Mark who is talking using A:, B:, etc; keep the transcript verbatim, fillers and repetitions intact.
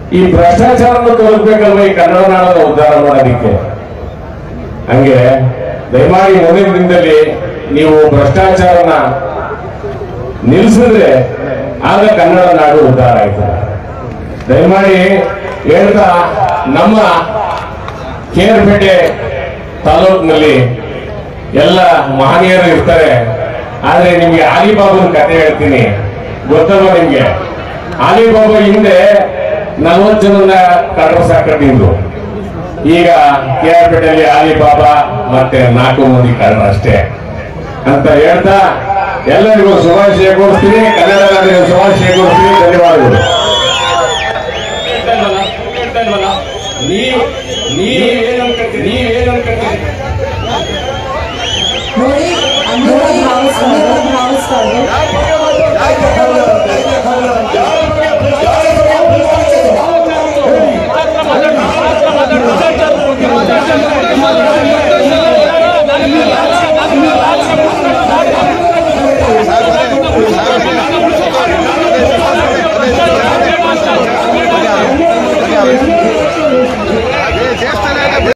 A: ಈ ಭ್ರಷ್ಟಾಚಾರವನ್ನು ತೋರಿಸ್ಬೇಕಲ್ವ ಈ ಕನ್ನಡ ನಾಡನ್ನು ಉದ್ಧಾರ ಮಾಡೋದಿಕ್ಕೆ. ಹಂಗೆ ದಯಮಾಡಿ ಮುಂದಿನ ದಿನದಲ್ಲಿ ನೀವು ಭ್ರಷ್ಟಾಚಾರನ ನಿಲ್ಲಿಸಿದ್ರೆ ಆಗ ಕನ್ನಡ ನಾಡು ಉದ್ಧಾರ ಆಯ್ತದೆ. ದಯಮಾಡಿ ಹೇಳ್ತಾ, ನಮ್ಮ ಕೇರ್ಪೇಟೆ ತಾಲೂಕಿನಲ್ಲಿ ಎಲ್ಲ ಮಹನೀಯರು ಇರ್ತಾರೆ. ಆದ್ರೆ ನಿಮ್ಗೆ ಆಲಿಬಾಬನ ಕಥೆ ಹೇಳ್ತೀನಿ, ಗೊತ್ತಲ್ವ ನಿಮ್ಗೆ? ಆಲಿಬಾಬಾ ಹಿಂದೆ ನಲ್ವತ್ತು ಜನನ ಕಳ್ಳರು ಸಾಕಟ್ಟಿದ್ದು. ಈಗ ಕೇರ್ಪೇಟೆಯಲ್ಲಿ ಆಲಿಬಾಬಾ ಮತ್ತೆ ನಾಲ್ಕು ಮಂದಿ ಕಳ್ಳರು ಅಷ್ಟೇ ಅಂತ ಹೇಳ್ತಾ ಎಲ್ಲರಿಗೂ ಶುಭಾಶಯ ಕೋರ್ಸ್ತೀನಿ. ಕನ್ನಡ ನಾಡಿನ ಶುಭಾಶಯ ಕೋರ್ಸ್ತೀನಿ. ಧನ್ಯವಾದಗಳು.
B: ನೋಡಿ, ಅನುರಾಗ್ ಭಾವಿಸ್ತಾರೆ